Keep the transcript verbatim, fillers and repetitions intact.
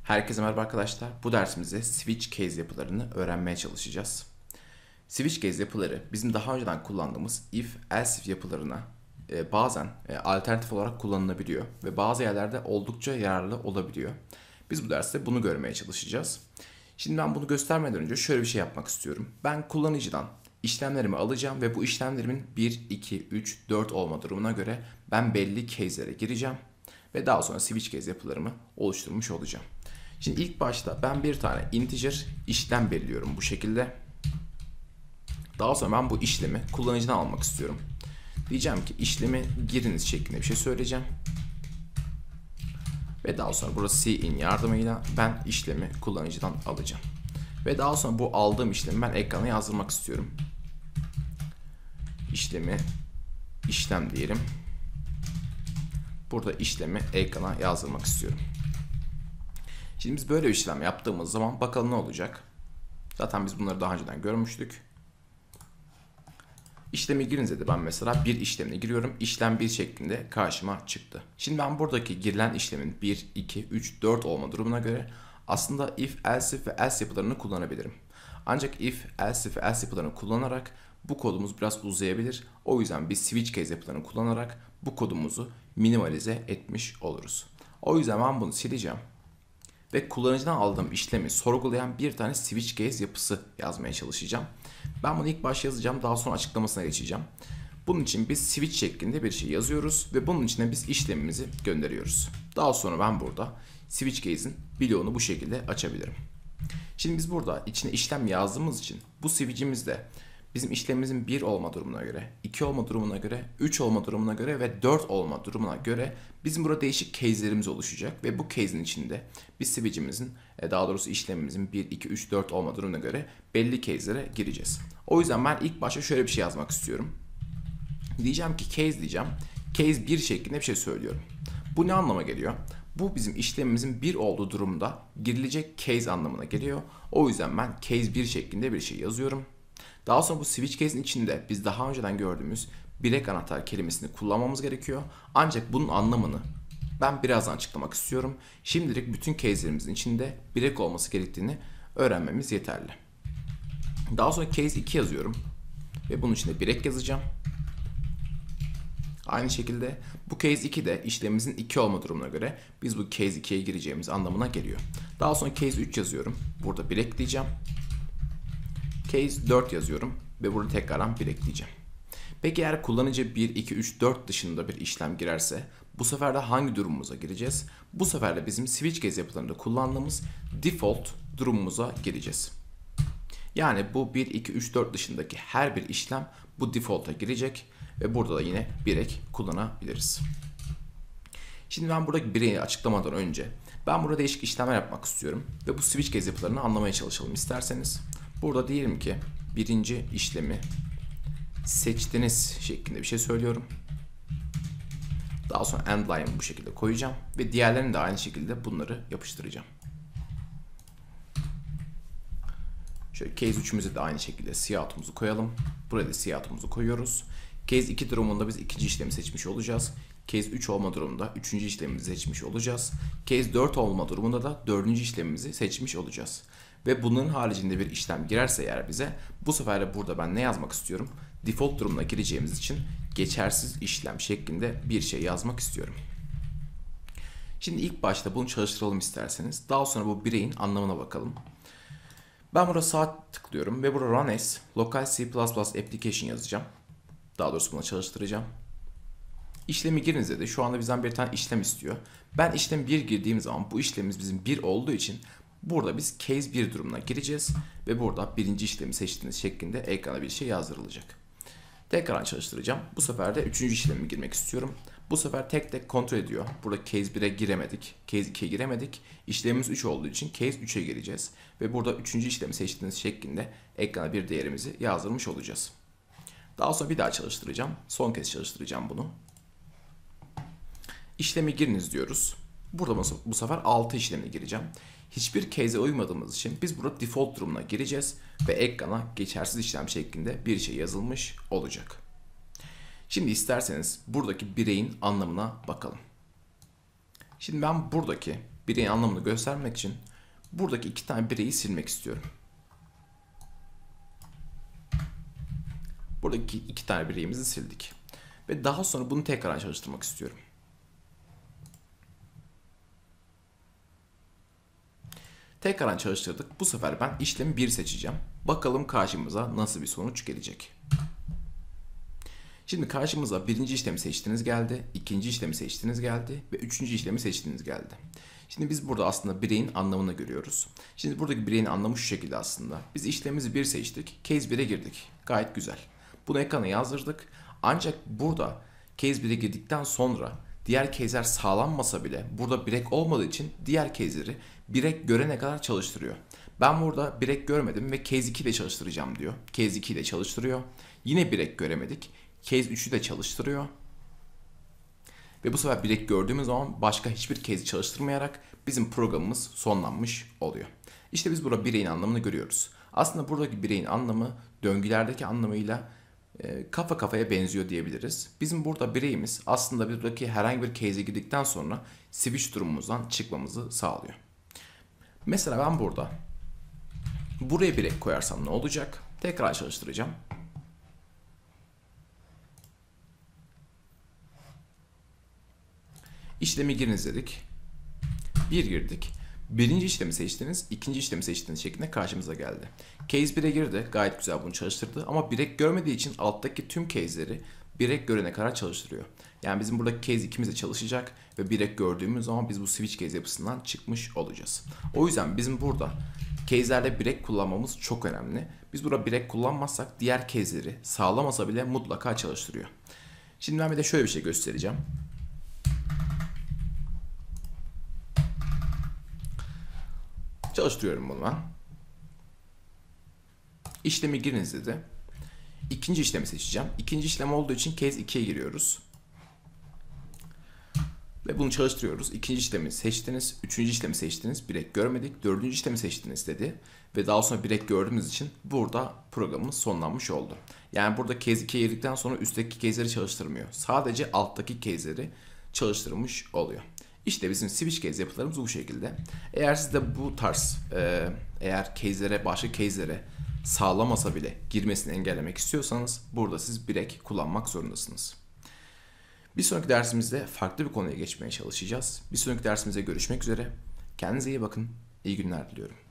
Herkese merhaba arkadaşlar. Bu dersimizde switch case yapılarını öğrenmeye çalışacağız. Switch case yapıları bizim daha önceden kullandığımız if else if yapılarına e, bazen e, alternatif olarak kullanılabiliyor ve bazı yerlerde oldukça yararlı olabiliyor. Biz bu derste bunu görmeye çalışacağız. Şimdi ben bunu göstermeden önce şöyle bir şey yapmak istiyorum. Ben kullanıcıdan işlemlerimi alacağım ve bu işlemlerimin bir, iki, üç, dört olma durumuna göre ben belli case'lere gireceğim ve daha sonra switch case yapılarımı oluşturmuş olacağım. Şimdi ilk başta ben bir tane integer işlem belirliyorum bu şekilde. Daha sonra ben bu işlemi kullanıcıdan almak istiyorum. Diyeceğim ki işlemi giriniz şeklinde bir şey söyleyeceğim. Ve daha sonra burası cin yardımıyla ben işlemi kullanıcıdan alacağım. Ve daha sonra bu aldığım işlemi ben ekrana yazdırmak istiyorum. İşlemi işlem diyelim. Burada işlemi ekrana yazdırmak istiyorum. Şimdi biz böyle bir işlem yaptığımız zaman bakalım ne olacak. Zaten biz bunları daha önceden görmüştük. İşlemi girince de ben mesela bir işlemine giriyorum. İşlem bir şeklinde karşıma çıktı. Şimdi ben buradaki girilen işlemin bir, iki, üç, dört olma durumuna göre aslında if, else ve else yapılarını kullanabilirim. Ancak if, else ve else yapılarını kullanarak bu kodumuz biraz uzayabilir. O yüzden biz switch case yapılarını kullanarak bu kodumuzu minimalize etmiş oluruz. O yüzden ben bunu sileceğim. Ve kullanıcıdan aldığım işlemi sorgulayan bir tane switch case yapısı yazmaya çalışacağım. Ben bunu ilk başta yazacağım, daha sonra açıklamasına geçeceğim. Bunun için biz switch şeklinde bir şey yazıyoruz ve bunun içine biz işlemimizi gönderiyoruz. Daha sonra ben burada switch case'in bloğunu bu şekilde açabilirim. Şimdi biz burada içine işlem yazdığımız için bu switch'imizde bizim işlemimizin bir olma durumuna göre, iki olma durumuna göre, üç olma durumuna göre ve dört olma durumuna göre bizim burada değişik case'lerimiz oluşacak ve bu case'in içinde biz switch'imizin, daha doğrusu işlemimizin bir, iki, üç, dört olma durumuna göre belli case'lere gireceğiz. O yüzden ben ilk başta şöyle bir şey yazmak istiyorum. Diyeceğim ki case diyeceğim. Case bir şeklinde bir şey söylüyorum. Bu ne anlama geliyor? Bu bizim işlemimizin bir olduğu durumda girilecek case anlamına geliyor. O yüzden ben case bir şeklinde bir şey yazıyorum. Daha sonra bu switch case'in içinde biz daha önceden gördüğümüz break anahtar kelimesini kullanmamız gerekiyor. Ancak bunun anlamını ben birazdan açıklamak istiyorum. Şimdilik bütün case'lerimizin içinde break olması gerektiğini öğrenmemiz yeterli. Daha sonra case iki yazıyorum ve bunun içinde break yazacağım. Aynı şekilde bu case iki de işlemimizin iki olma durumuna göre biz bu case ikiye gireceğimiz anlamına geliyor. Daha sonra case üç yazıyorum. Burada break diyeceğim. Case dört yazıyorum ve burada tekrardan bir ekleyeceğim. Peki eğer kullanıcı bir, iki, üç, dört dışında bir işlem girerse bu sefer de hangi durumumuza gireceğiz? Bu sefer de bizim switch case yapılarında kullandığımız default durumumuza gireceğiz. Yani bu bir, iki, üç, dört dışındaki her bir işlem bu default'a girecek ve burada da yine bir ek kullanabiliriz. Şimdi ben buradaki bireyi açıklamadan önce ben burada değişik işlemler yapmak istiyorum ve bu switch case yapılarını anlamaya çalışalım isterseniz. Burada diyelim ki birinci işlemi seçtiniz şeklinde bir şey söylüyorum. Daha sonra end line'ı bu şekilde koyacağım ve diğerlerini de aynı şekilde bunları yapıştıracağım. Şöyle case üçümüze de aynı şekilde cout'umuzu koyalım. Buraya da cout'umuzu koyuyoruz. Case iki durumunda biz ikinci işlemi seçmiş olacağız. Case üç olma durumunda üçüncü işlemimizi seçmiş olacağız. Case dört olma durumunda da dördüncü işlemimizi seçmiş olacağız. Ve bunların haricinde bir işlem girerse eğer bize bu sefer de burada ben ne yazmak istiyorum? Default durumuna gireceğimiz için geçersiz işlem şeklinde bir şey yazmak istiyorum. Şimdi ilk başta bunu çalıştıralım isterseniz. Daha sonra bu bireyin anlamına bakalım. Ben burada sağ tıklıyorum ve burada run as local C plus plus application yazacağım. Daha doğrusu bunu çalıştıracağım. İşlemi girince de şu anda bizden bir tane işlem istiyor. Ben işlem bir girdiğim zaman bu işlemimiz bizim bir olduğu için burada biz case bir durumuna gireceğiz ve burada birinci işlemi seçtiğiniz şeklinde ekrana bir şey yazdırılacak. Tekrar çalıştıracağım. Bu sefer de üçüncü işlemi girmek istiyorum. Bu sefer tek tek kontrol ediyor. Burada case bire giremedik. Case ikiye giremedik. İşlemimiz üç olduğu için case üçe gireceğiz. Ve burada üçüncü işlemi seçtiğiniz şeklinde ekrana bir değerimizi yazdırmış olacağız. Daha sonra bir daha çalıştıracağım. Son kez çalıştıracağım bunu. İşlemi giriniz diyoruz. Burada bu sefer altı işlemine gireceğim. Hiçbir case'e uymadığımız için biz burada default durumuna gireceğiz ve ekrana geçersiz işlem şeklinde bir şey yazılmış olacak. Şimdi isterseniz buradaki bireyin anlamına bakalım. Şimdi ben buradaki bireyin anlamını göstermek için buradaki iki tane bireyi silmek istiyorum. Buradaki iki tane bireyimizi sildik. Ve daha sonra bunu tekrar çalıştırmak istiyorum. Tekrar çalıştırdık. Bu sefer ben işlemi bir seçeceğim. Bakalım karşımıza nasıl bir sonuç gelecek. Şimdi karşımıza birinci işlemi seçtiğiniz geldi, ikinci işlemi seçtiğiniz geldi ve üçüncü işlemi seçtiğiniz geldi. Şimdi biz burada aslında bireyin anlamını görüyoruz. Şimdi buradaki bireyin anlamı şu şekilde aslında. Biz işlemimizi bir seçtik, case bire girdik. Gayet güzel. Bunu ekrana yazdırdık. Ancak burada case bire girdikten sonra diğer case'ler sağlanmasa bile burada break olmadığı için diğer case'leri break görene kadar çalıştırıyor. Ben burada break görmedim ve case iki ile çalıştıracağım diyor. Case iki ile çalıştırıyor. Yine break göremedik. Case üçü de çalıştırıyor. Ve bu sefer break gördüğümüz zaman başka hiçbir case'i çalıştırmayarak bizim programımız sonlanmış oluyor. İşte biz burada bireyin anlamını görüyoruz. Aslında buradaki bireyin anlamı döngülerdeki anlamıyla e, kafa kafaya benziyor diyebiliriz. Bizim burada bireyimiz aslında buradaki herhangi bir case'e girdikten sonra switch durumumuzdan çıkmamızı sağlıyor. Mesela ben burada buraya break koyarsam ne olacak? Tekrar çalıştıracağım. İşlemi giriniz dedik. Bir girdik. Birinci işlemi seçtiniz, ikinci işlemi seçtiğiniz şeklinde karşımıza geldi. Case bire girdi, gayet güzel bunu çalıştırdı ama break görmediği için alttaki tüm case'leri break görene kadar çalıştırıyor. Yani bizim buradaki case ikimiz de çalışacak ve break gördüğümüz zaman biz bu switch case yapısından çıkmış olacağız. O yüzden bizim burada case'lerde break kullanmamız çok önemli. Biz burada break kullanmazsak diğer case'leri sağlamasa bile mutlaka çalıştırıyor. Şimdi ben bir de şöyle bir şey göstereceğim. Çalıştırıyorum bunu ben. İşlemi giriniz dedi. İkinci işlemi seçeceğim. İkinci işlem olduğu için case ikiye giriyoruz. Ve bunu çalıştırıyoruz. İkinci işlemi seçtiniz. Üçüncü işlemi seçtiniz. Break görmedik. Dördüncü işlemi seçtiniz dedi. Ve daha sonra break gördüğümüz için burada programımız sonlanmış oldu. Yani burada case ikiye girdikten sonra üstteki case'leri çalıştırmıyor. Sadece alttaki case'leri çalıştırmış oluyor. İşte bizim switch case yapılarımız bu şekilde. Eğer siz de bu tarz e, eğer case'lere, başka case'lere sağlamasa bile girmesini engellemek istiyorsanız burada siz break kullanmak zorundasınız. Bir sonraki dersimizde farklı bir konuya geçmeye çalışacağız. Bir sonraki dersimizde görüşmek üzere. Kendinize iyi bakın. İyi günler diliyorum.